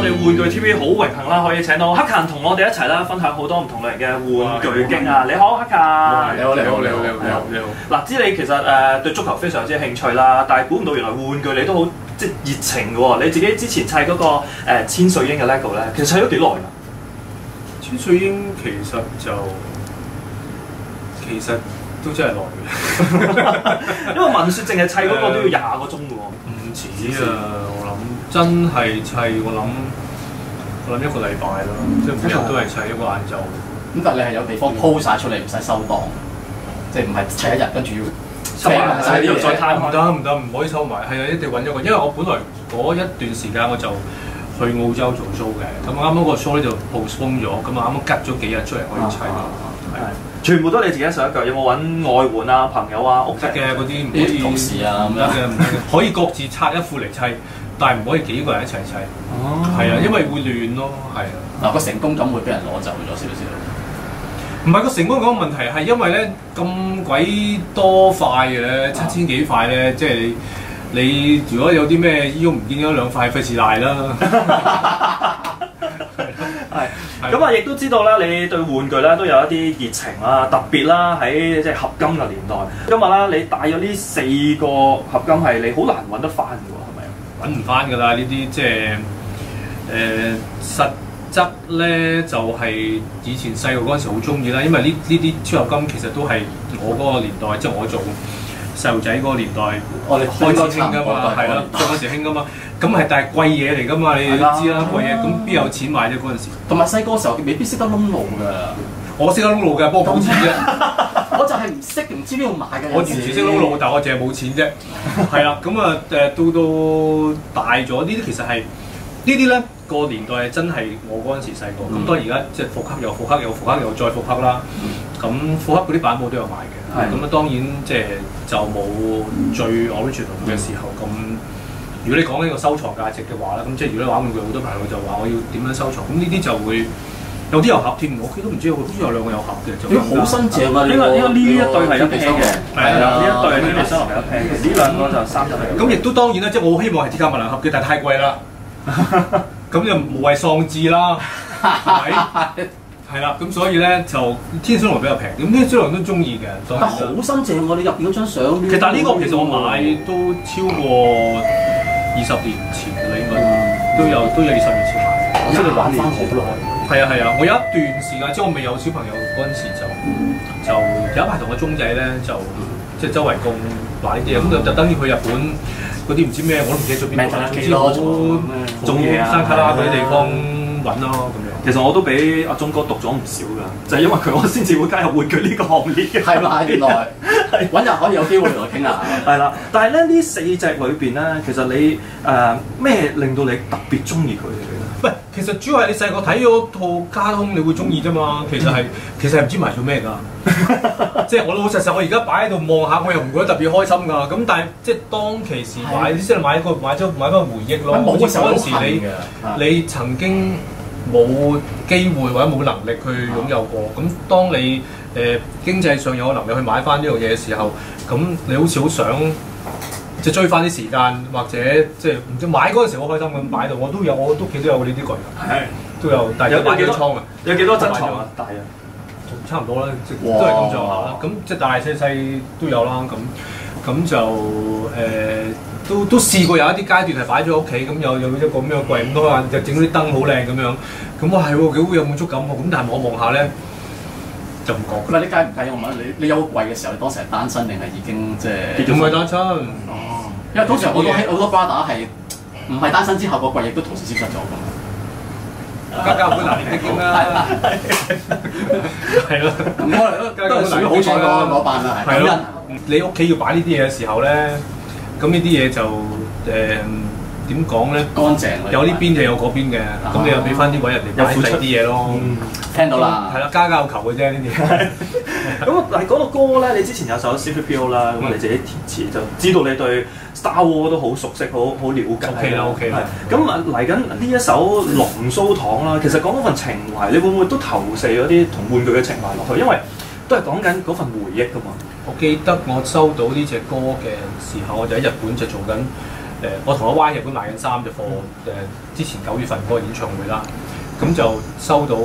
我哋玩具 TV 好榮幸啦，可以請到克勤同我哋一齊啦，分享好多唔同類型嘅玩具經啊！你好，克勤。 你好，你好，你好，你好，你好。 嗱，知你其實對足球非常之興趣啦，但係估唔到原來玩具你都好即係熱情嘅喎。你自己之前砌嗰個千歲鷹嘅 LEGO 咧，其實砌咗幾耐㗎？ 千歲鷹其實都真係耐嘅， 因為聞説淨係砌嗰個都要20個鐘嘅喎。 唔止啊！我諗真係砌，我諗一個禮拜啦，即係每日都係砌一個晏晝。 咁但係你係有地方鋪晒出嚟，唔使收檔，即係唔係砌一日跟住要收埋晒啲嘢，再攤唔得，唔可以收埋。係啊，一定揾咗個，因為我本來嗰一段時間我就去澳洲做 show 嘅，咁啱啱個 show 咧就 postpone 咗，咁啊啱啱吉咗幾日出嚟可以砌到。 全部都你自己手一腳，有冇揾外援啊、朋友啊、屋企嘅嗰啲唔可以同事啊咁樣嘅，可以各自拆一副嚟砌，但係唔可以幾個人一齊砌。係啊，因為會亂咯，係啊。 嗱個成功感會俾人攞走咗少少。 唔係個成功感嘅問題，係因為咧咁鬼多塊嘅7000幾塊咧，即係你如果有啲咩腰唔見咗2塊，費事賴啦。 係，咁啊，亦都知道啦，你對玩具咧都有一啲熱情啦，特別啦喺即係合金嘅年代。今日啦，你帶咗呢4個合金係你好難揾得翻嘅喎，係咪啊？ 揾唔翻㗎啦，呢啲即係實質咧就係以前細個嗰陣時好中意啦，因為呢啲超合金其實都係我嗰個年代，即係我做細路仔嗰個年代， 我哋開始興㗎嘛，係啦，嗰陣時興㗎嘛。咁係但係貴嘢嚟㗎嘛，你都知啦，貴嘢咁邊有錢買啫嗰陣時。 同埋細個時候未必識得窿路㗎。 我識得窿路㗎，不過冇錢啫。 我就係唔識，唔知邊度買嘅。 我完全識窿路，但係我淨係冇錢啫。係啦，咁啊到大咗，呢啲其實係呢啲咧個年代係真係我嗰陣時細個。咁當然而家即係復刻又復刻又復刻又再復刻啦。咁復刻嗰啲版本都有賣嘅。咁啊當然即係就冇最 original 嘅時候咁。如果你講呢個收藏價值嘅話咧，咁即係如果你玩玩具好多朋友就話我要點樣收藏，咁呢啲就會有啲有盒添，我屋企都唔知，好似有2個有盒嘅。 好新淨啊！ 呢一對係一 pair 嘅，係啊，呢一對係呢收藏係一 pair 嘅，呢2個就30。 咁亦都當然啦，即係我好希望係鐵甲萬能盒嘅，但係太貴啦，咁就無謂喪志啦，係咪？係啦，咁所以咧就天水圍比較平，咁天水圍都中意嘅。 但好新淨喎！你入邊嗰張相， 其實但係呢個其實我買都超過20年前嘅啦，應該都有20年前買。 我知你玩翻好耐。 係啊，我有一段時間，即係我未有小朋友嗰陣時就有一排同個鐘仔咧就即係周圍共買啲嘢，咁就特登要去日本嗰啲唔知咩，我都唔記得咗邊度啦，總之好種嘢啊、山卡拉嗰啲地方揾咯咁樣。 其實我都俾阿鐘哥讀咗唔少㗎，就係因為佢我先至會加入玩具呢個行列嘅。 係嘛？原來揾日可以有機會同佢傾下。 係啦，但係咧呢4隻裏邊咧，其實你咩令到你特別中意佢哋咧？ 唔係，其實主要係你細個睇嗰套卡通，你會中意啫嘛。其實係唔知埋做咩㗎。即係我老實實，我而家擺喺度望下，我又唔覺得特別開心㗎。咁但係即係當其時買，即係買翻個回憶咯。 冇嘅時候嗰陣時你曾經冇機會或者冇能力去擁有過，咁當你經濟上有能力去買翻呢樣嘢嘅時候，咁你好似好想即係追翻啲時間，或者即係唔知買嗰陣時好開心咁擺到，我屋企都有呢啲櫃，都有，但係有幾多倉啊？ 有幾多珍藏啊？大約差唔多啦，都係咁上下啦。咁即係大細都有啦。咁就都試過有一啲階段係擺咗喺屋企，咁有一個咁樣嘅櫃咁多，就整嗰啲燈好靚咁樣。咁哇係喎，幾好有滿足感喎。咁但係望下咧就唔覺。 唔係你介唔介意我問你有個櫃嘅時候，你當時係單身定係已經即係？ 唔係單身。 哦。因為通常好多 brother 係唔係單身之後個櫃亦都同時消失咗㗎。 家家本難念的經啦。係咯。咁我都係屬於好彩嗰班啦。 係咯。你屋企要擺呢啲嘢嘅時候咧，咁呢啲嘢就點講咧？ 乾淨有呢邊就有嗰邊嘅，咁你又俾翻啲位人哋擺第啲嘢咯。 聽到啦， 係啦，家家有求嘅啫呢啲。 咁但係講到歌咧，你之前有首 C3PO 啦，咁你自己填詞就知道你對 Star Wars 都好熟悉，好了解。 OK 啦。 咁嚟緊呢一首龍鬚糖啦，其實講嗰份情懷，你會唔會都投射咗啲同玩具嘅情懷落去？因為都係講緊嗰份回憶㗎嘛。 我記得我收到呢隻歌嘅時候，我就喺日本就做緊我同阿 Y 日本買緊衫就貨之前9月份嗰個演唱會啦，咁就收到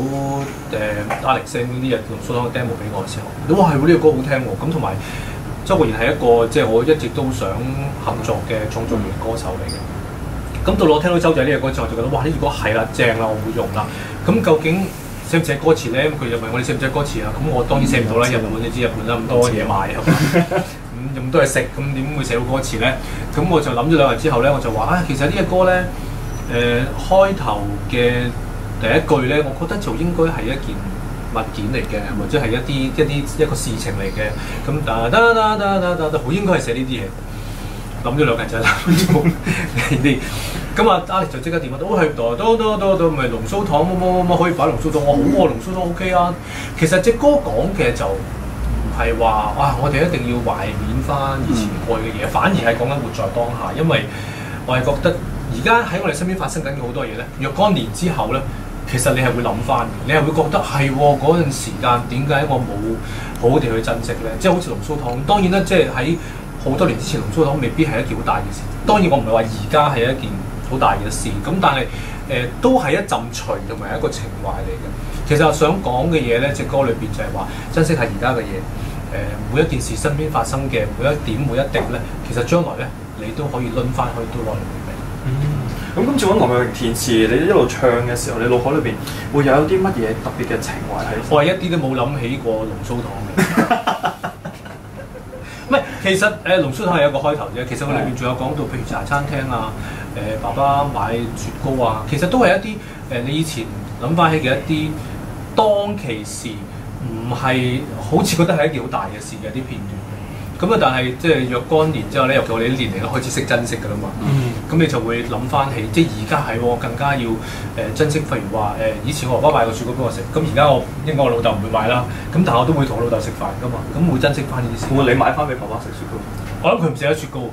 Alex send 呢日龍鬚糖嘅 demo 俾我嘅時候，哇係喎，呢個歌好聽喎，咁同埋周國賢係一個即係我一直都想合作嘅創作型歌手嚟嘅。咁到我聽到周仔呢隻歌之後，我就覺得哇呢隻歌係啦，正啦，我會用啦。咁究竟寫唔寫歌詞咧？佢就問我哋寫唔寫歌詞啊？咁我當然寫唔到啦，日本你知日本啦，咁多嘢買係嘛，咁多嘢食，咁點會寫到歌詞咧？咁我就諗咗2日之後咧，我就話啊，其實呢隻歌咧，開頭嘅第一句咧，我覺得就應該係一件物件嚟嘅，或者係一個事情嚟嘅。咁好應該係寫呢啲嘢。諗咗2日就諗咗啲，咁啊 Alex 就即刻電話都係多咪龍鬚糖乜可以擺龍鬚糖，我好喎，龍鬚糖 OK 啊。其實隻歌講嘅就唔係話哇，我哋一定要懷緬翻以前過去嘅嘢，反而係講緊活在當下，因為我係覺得而家喺我哋身邊發生緊嘅好多嘢咧，若干年之後咧，其實你係會諗翻嘅，你係會覺得係嗰陣時間點解我冇好好地去珍惜咧？即係好似龍鬚糖，當然啦，即係喺好多年之前，龍鬚糖未必係一件好大嘅事。當然我唔係話而家係一件好大嘅事，咁但係都係一陣隨同埋一個情懷嚟嘅。其實我想講嘅嘢咧，隻歌裏邊就係話珍惜下而家嘅嘢。每一件事身邊發生嘅每一點每一滴咧，其實將來咧你都可以攆翻去都攞嚟回味。 咁今次揾黃偉榮填詞，你一路唱嘅時候，你腦海裏邊會有啲乜嘢特別嘅情懷喺？ 我係一啲都冇諗起過龍鬚糖嘅。唔係，其實龍鬚糖係有個開頭啫。其實我裏面仲有講到，譬如茶餐廳啊，爸爸買雪糕啊，其實都係一啲你以前諗翻起嘅一啲當其時唔係好似覺得係一件好大嘅事嘅一啲片段。咁啊，但係即係若干年之後咧，尤其我哋啲年齡都開始識珍惜㗎啦嘛。咁你就會諗翻起，即係而家係更加要珍惜。譬如話以前我爸爸買個雪糕俾我食，咁而家應該我老豆唔會買啦。咁但係我都會同我老豆食飯㗎嘛。咁會珍惜翻呢啲事。 會唔會你買翻俾爸爸食雪糕？ 我諗佢唔食得雪糕。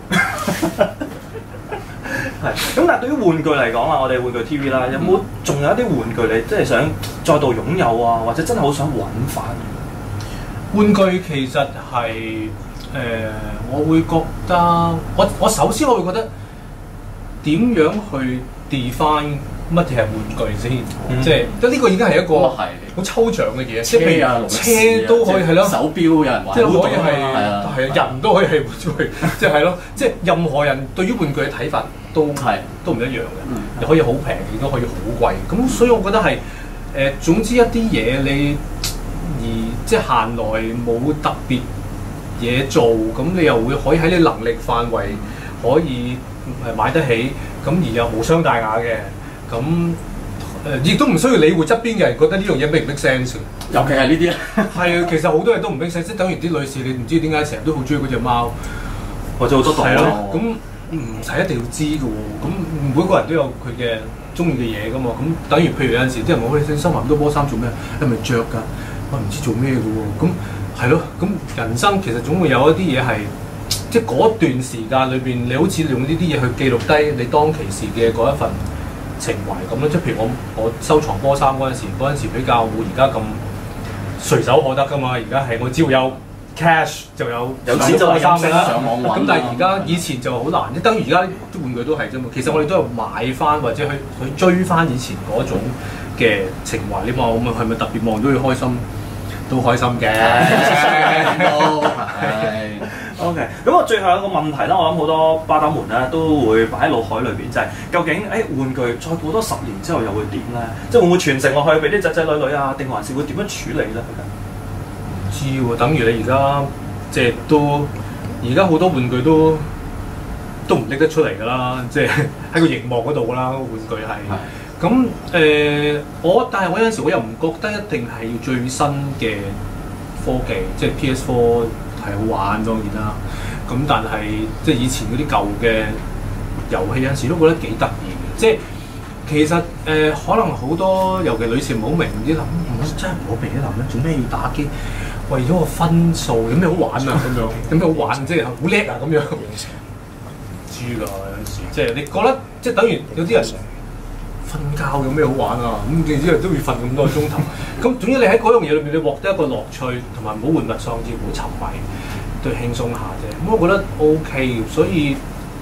係。咁但係對於玩具嚟講啊，我哋玩具 TV 啦，有冇仲有一啲玩具你即係想再度擁有啊，或者真係好想揾翻？ 玩具其實係我會覺得我首先我會覺得點樣去 define 乜嘢係玩具先？即係呢個已經係一個好抽象嘅嘢。即係譬如車都可以係咯，手錶有人玩，即係可以係人都可以係玩具，即係咯，即係任何人對於玩具嘅睇法都唔一樣嘅。又可以好平，亦都可以好貴。咁所以我覺得係總之一啲嘢你而即係閒來冇特別嘢做，咁你又會可以喺你能力範圍可以買得起，咁而又無傷大雅嘅，咁亦都唔需要理會側邊嘅人覺得呢樣嘢 make 唔 make sense。尤其係呢啲咧，係啊，其實好多嘢都唔 make sense，即係等於啲女士你唔知點解成日都好中意嗰隻貓，或者好多動物，咁唔使一定要知嘅喎。咁每個人都有佢嘅中意嘅嘢噶嘛。咁等於譬如有陣時啲人話喂，你收埋咁多波衫做咩？係咪着㗎？我唔知做咩嘅喎。咁係咯，咁人生其實總會有一啲嘢係，即係嗰段時間裏邊，你好似用呢啲嘢去記錄低你當其時嘅嗰一份情懷咁咯。即係譬如我收藏波衫嗰陣時比較冇而家咁隨手可得噶嘛。而家係我只要有 cash 就有錢就係衫㗎啦。咁但係而家以前就好難，即等於而家啲玩具都係啫嘛。其實我哋都係買翻或者去追翻以前嗰種嘅情懷。你話我係咪特別望到佢開心？都開心嘅，都係。OK， 咁我最後一個問題啦，我諗好多巴打們咧都會擺喺腦海裏邊，就係究竟玩具再過多10年之後又會點咧？即係會唔會傳承落去俾啲仔仔女女啊？定還是會點樣處理咧？唔知喎，等於你而家即係而家好多玩具都唔拎得出嚟㗎啦，即係喺個熒幕嗰度㗎啦，玩具係。咁但係我有陣時我又唔覺得一定係要最新嘅科技，即係 PS4 係好玩當然啦。咁但係即係以前嗰啲舊嘅遊戲有陣時都覺得幾得意嘅。即係其實可能好多尤其女士唔好明啲諗，我真係唔好明啲諗咧，做咩要打機？為咗個分數有咩好玩啊？咁樣有咩好玩？即係好叻啊咁樣。知㗎，有陣時即係你覺得即係等於有啲人。瞓覺有咩好玩啊？咁你之後都要瞓咁多個鐘頭。咁總之你喺嗰樣嘢裏面，你獲得一個樂趣，同埋唔好玩物喪志，唔好沉迷，都係輕鬆下啫。咁我覺得 OK，所以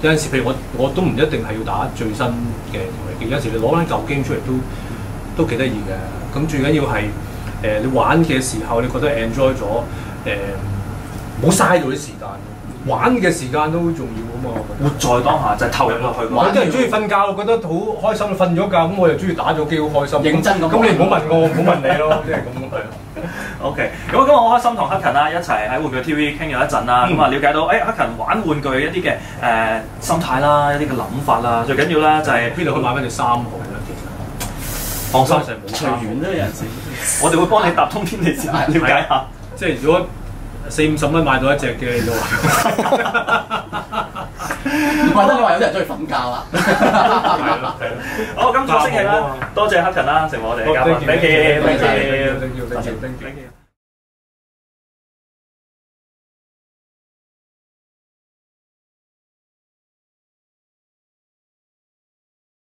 有陣時譬如我都唔一定係要打最新嘅遊戲機，有陣時你攞翻舊 game 出嚟都幾得意嘅。咁最緊要係你玩嘅時候，你覺得 enjoy 咗唔好嘥到啲時間。玩嘅時間都好重要啊嘛， 活在當下就係投入落去。 有啲人中意瞓覺，我覺得好開心，瞓咗覺咁我又中意打咗機好開心。 認真咁， 咁你唔好問我，唔好問你咯，即係咁係。 OK，咁今日好開心同克勤啦一齊喺玩具 TV 傾咗一陣啦，咁啊了解到克勤玩玩具一啲嘅心態啦，一啲嘅諗法啦，最緊要啦就係邊度可以買翻隻3號咧？其實放心， 隨緣啦，有陣時。 我哋會幫你搭通天地線，了解下。 即係如果40-50蚊買到一隻嘅就話， 怪得你話有啲人中意瞓覺啦。 好，今個星期啦，多謝克勤啦，成為我哋嘅嘉賓，thank you，thank you，thank you。